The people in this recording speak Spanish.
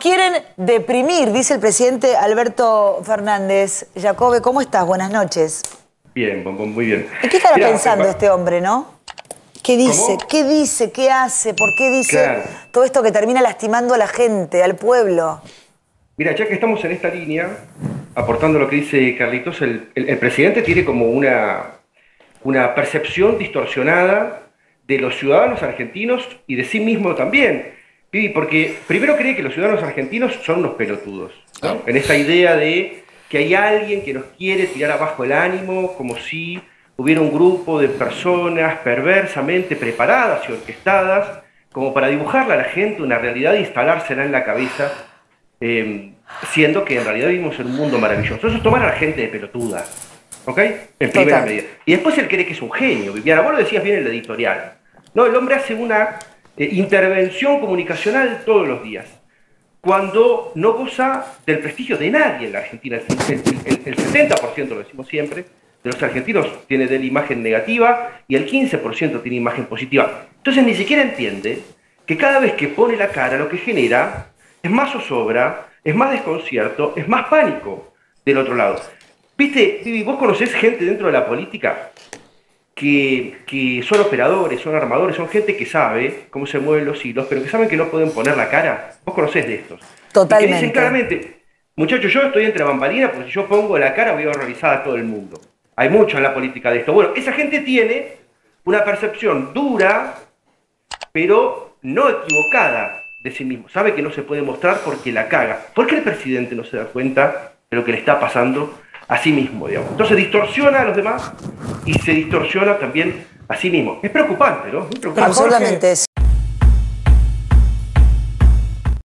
quieren deprimir, dice el presidente Alberto Fernández. Jacobe, ¿cómo estás? Buenas noches. Bien, muy bien. ¿En qué estará pensando este hombre, no? ¿Qué dice? ¿Cómo? ¿Qué dice? ¿Qué hace? ¿Por qué dice Claro. todo esto que termina lastimando a la gente, al pueblo? Mira, ya que estamos en esta línea, aportando lo que dice Carlitos, el presidente tiene como una percepción distorsionada de los ciudadanos argentinos y de sí mismo también. Pibi, porque primero cree que los ciudadanos argentinos son unos pelotudos, ¿no? En esa idea de que hay alguien que nos quiere tirar abajo el ánimo, como si hubiera un grupo de personas perversamente preparadas y orquestadas como para dibujarle a la gente una realidad e instalársela en la cabeza, siendo que en realidad vivimos en un mundo maravilloso. Eso es tomar a la gente de pelotuda, ¿ok? En primera medida. Y después él cree que es un genio, Viviana. Vos lo decías bien en el editorial. No, el hombre hace una intervención comunicacional todos los días, cuando no goza del prestigio de nadie en la Argentina. El 70%, lo decimos siempre, de los argentinos tiene de él imagen negativa y el 15% tiene imagen positiva. Entonces ni siquiera entiende que cada vez que pone la cara lo que genera es más zozobra, es más desconcierto, es más pánico del otro lado. Viste, Vivi, vos conocés gente dentro de la política que son operadores, son armadores, son gente que sabe cómo se mueven los hilos, pero que saben que no pueden poner la cara. Vos conocés de estos. Totalmente. Y que dicen claramente, muchachos, yo estoy entre bambalinas porque si yo pongo la cara voy a horrorizar a todo el mundo. Hay mucho en la política de esto. Bueno, esa gente tiene una percepción dura, pero no equivocada de sí mismo. Sabe que no se puede mostrar porque la caga. ¿Por qué el presidente no se da cuenta de lo que le está pasando a sí mismo, digamos? Entonces distorsiona a los demás y se distorsiona también a sí mismo. Es preocupante, ¿no? Muy preocupante. Absolutamente.